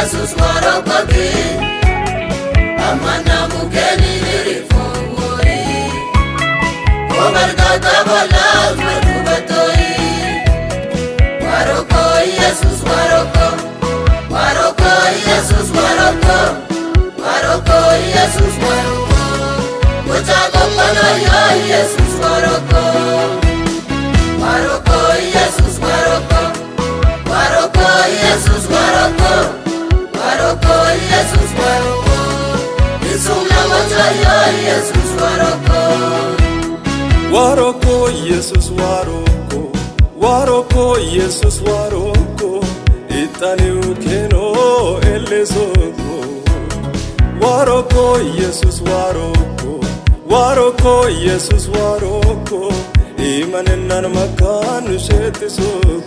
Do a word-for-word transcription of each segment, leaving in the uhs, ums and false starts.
Jesus warokoti amana mukeni rifongori obargata balaz medubatoi waroko Jesus waroko waroko Jesus waroko waroko Jesus waroko muchago pana ya Jesus waroko waroko Jesus waroko waroko Jesus waroko waroko Jesus waroko isumna mocha ya Jesus waroko waroko Jesus waroko waroko Jesus waroko itani ukeno elesoko waroko Jesus waroko waroko Jesus waroko imanenan makanu shetisoko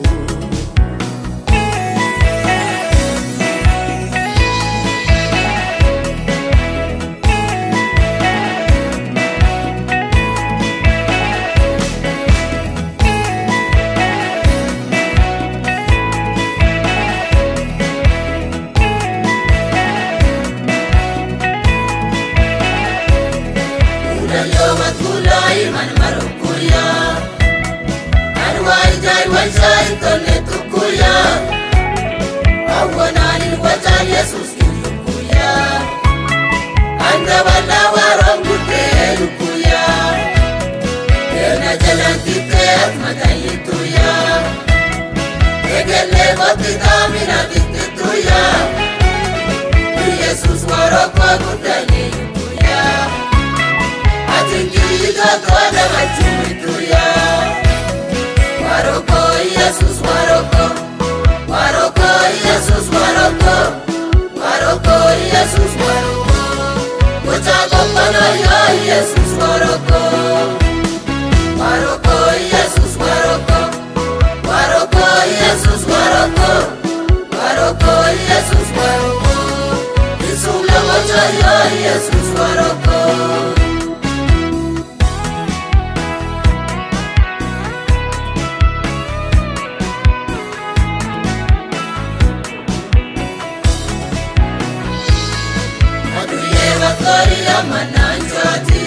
man marukuya arwai jai wajai tole tukuya awanani wacha Jesus kikuya anda wala warongute lukuya ena jalantite matayituya egele botitamina bitituya Jesus waroko kutani lukuya Atingiga toda machumituya waroko Jesus waroko waroko Jesus waroko waroko Jesus waroko muchago pana ya Jesus waroko waroko Jesus waroko waroko Jesus waroko waroko Jesus waroko isumna mocha ya Jesus waroko Gloria mananjati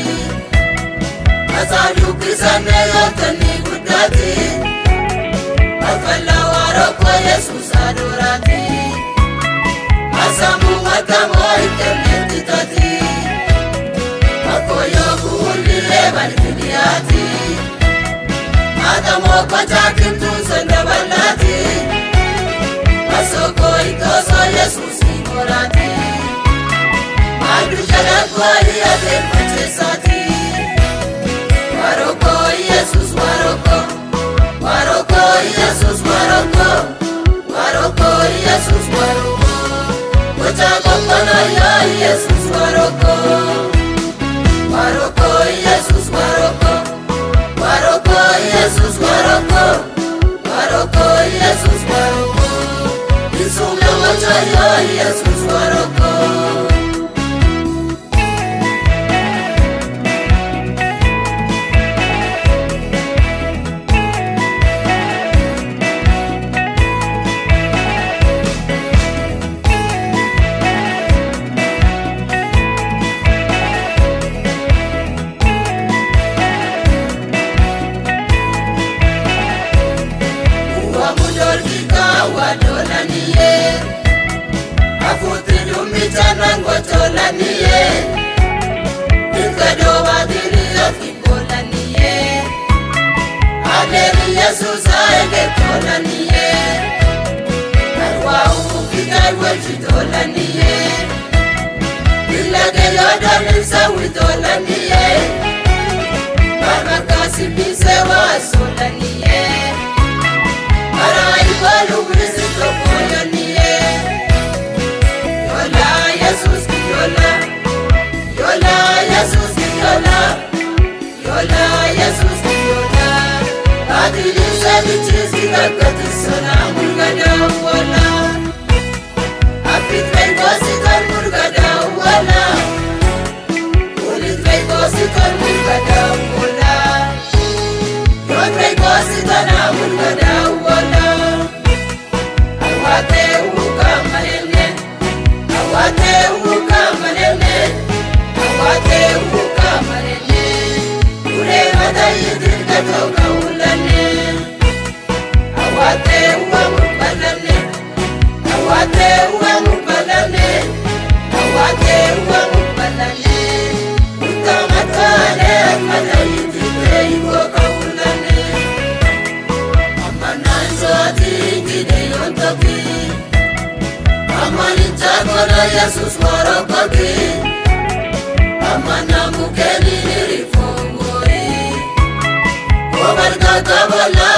azalu kisane yotani gudati afala waroko Jesus adorati asamu matamo internet tati akoyo kundi lebaliniati adamo pachakintu sendabalati asoko itoso Jesus igorati Adu jala kwali ate pachesati waroko Jesus waroko waroko Jesus waroko waroko Jesus waroko muchago pana ya Jesus waroko waroko Jesus waroko waroko Jesus waroko waroko Jesus waroko isumna mocha ya Jesus waroko Tolaniye Ikado wadiri yokikolaniye Aderi Jesus aege tolaniye Arwa ukukita weji tolaniye Ilage yodan sawi tolaniye Barmakasi bisewa solaniye Ara ibalu wisito koyaniye Yola Jesus Yola, Yola, Jesus Yola, Yola, Jesus Yola. Adili sabichis kikakati sona murgada wala. Apit vego sikan murgada wala. Ulit vego sikan murgada wala. Yon vego sikan murgada wala. Awate uka mahenge. tabala